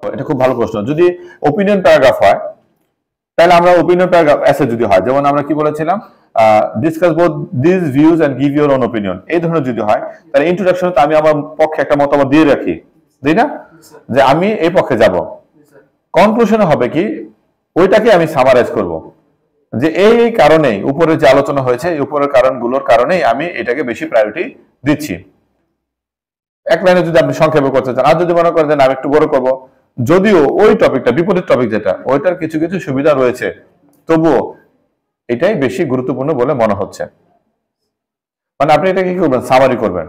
এটা খুব ভালো প্রশ্ন। যদি ওপিনিয়ন প্যারাগ্রাফ হয় তাহলে আমরা ওপিনিয়ন প্যারাগ্রাফ এসে যদি হয়, যেমন আমরা কি বলেছিলাম, discuss both this views and give your own opinion, এই ধরনের যদি হয় তাহলে ইন্ট্রোডাকশনে আমি আমার পক্ষে একটা মতামত দিয়ে রাখি, তাই না, যে আমি এই পক্ষে যাব। কনক্লুশনে হবে কি, ওইটাকে আমি সামারাইজ করব, যে এই কারণেই উপরে যে আলোচনা হয়েছে এই উপরের কারণগুলোর কারণেই আমি এটাকে বেশি প্রায়োরিটি দিচ্ছি। এক লাইনে যদি আপনি সংক্ষেপে করতে চান, আর যদি মনে করেন যে আমি একটু বড় করব, যদিও ওই টপিকটা বিপরীত টপিক যেটা ওইটার কিছু কিছু সুবিধা রয়েছে, তবুও এটাই বেশি গুরুত্বপূর্ণ বলে মনে হচ্ছে। মানে আপনি এটা কি করবেন, সামারি করবেন।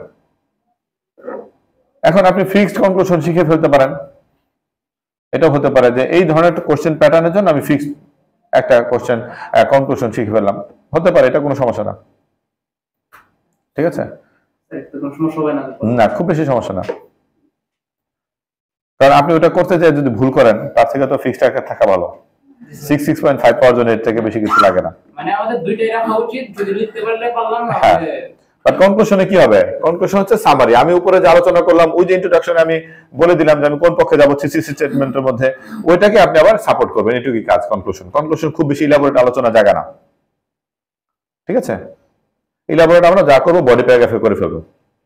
এখন আপনি ফিক্সড কনক্লুশন শিখে ফেলতে পারেন, এটা হতে পারে যে এই ধরনের একটা কোশ্চেন প্যাটার্নের জন্য আমি ফিক্সড একটা কোশ্চেন কনক্লুশন শিখে ফেললাম, হতে পারে, এটা কোনো সমস্যা না। ঠিক আছে, না খুব বেশি সমস্যা না, কারণ আপনি ওটা করতে চাই যদি ভুল করেন তার থেকে তো ফিক্সড একটা থাকা ভালো। 6.5 পাওয়ার জন্য এর থেকে বেশি কিছু লাগে না। মানে আমাদের দুইটাই রাখা উচিত, যদি লিখতে পারলে পারলাম না। বাট কনক্লুশনে কি হবে, কনক্লুশন হচ্ছে সামারি। আমি উপরে যে আলোচনা করলাম ওই যে ইন্ট্রোডাকশনে আমি বলে দিলাম যে আমি কোন পক্ষে যাব থিসিস স্টেটমেন্টের মধ্যে, ওইটাকে আপনি আবার সাপোর্ট করবেন, এটুকুই কাজ। কনক্লুশন কনক্লুশন খুব বেশি ইলাবোরেট আলোচনা জায়গা না। ঠিক আছে, ইলাবোরেট আমরা যা করবো বডি প্যারাগ্রাফে করে ফেলবো।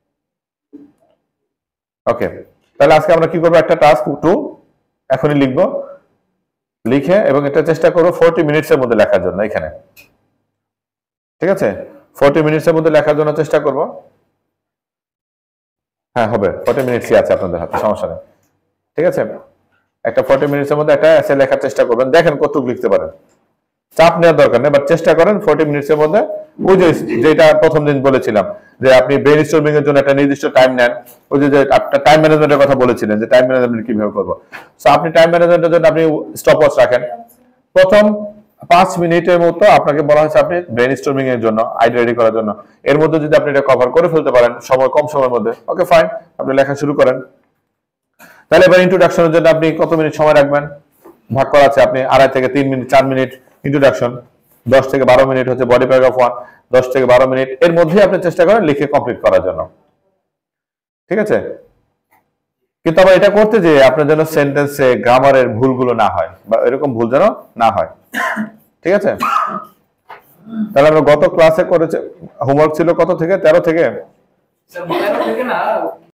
ওকে, তাহলে আজকে আমরা কি করবো, একটা টাস্ক 2 এখনই লিখবো, লিখে এবং এটা চেষ্টা করবো 40 মিনিটসের মধ্যে লেখার জন্য এখানে। ঠিক আছে, 40 মিনিটসের মধ্যে লেখার জন্য চেষ্টা করব। হ্যাঁ হবে, 40 মিনিটসই আছে আপনাদের হাতে, সমস্যা নেই। ঠিক আছে, একটা 40 মিনিটসের মধ্যে একটা এসে লেখার চেষ্টা করবেন, দেখেন কতটুকু লিখতে পারেন। চাপ নেওয়ার দরকার নেই, বাট চেষ্টা করেন 40 মিনিটসের মধ্যে। ওই যে যেটা প্রথম দিন বলেছিলাম যে আপনি ব্রেইনস্টর্মিং এর জন্য একটা নির্দিষ্ট টাইম নেন, ওই যে আপনার টাইম ম্যানেজমেন্টের কথা বলেছিলেন যে টাইম ম্যানেজমেন্ট কিভাবে করবো। সো আপনি টাইম ম্যানেজমেন্টের জন্য আপনি স্টপওয়াচ রাখেন। প্রথম 5 মিনিটের মতো আপনাকে বলা হয়েছে আপনি ব্রেইনস্টর্মিং এর জন্য, আইডিয়া রেডি করার জন্য। এর মধ্যে যদি আপনি এটা কভার করে ফেলতে পারেন সময় কম সময়ের মধ্যে, ওকে ফাইন, আপনি লেখা শুরু করেন। তাহলে এবার ইন্ট্রোডাকশনের জন্য আপনি কত মিনিট সময় রাখবেন, ভাগ করা আছে, আপনি 2.5 থেকে 3 মিনিট 4 মিনিট ইন্ট্রোডাকশন, 10 থেকে 12 মিনিট হচ্ছে বডি প্যারাগ্রাফ 1, 10 থেকে 12 মিনিট এর মধ্যে আপনি চেষ্টা করেন লিখে কমপ্লিট করার জন্য। ঠিক আছে, কিন্তু আবার এটা করতে যে আপনার যেন সেন্টেন্সে গ্রামারের ভুলগুলো না হয়, বা এরকম ভুল যেন না হয়। ঠিক আছে, তাহলে আমরা গত ক্লাসে করেছে হোমওয়ার্ক ছিল কত থেকে, 13 থেকে? স্যার 13 থেকে না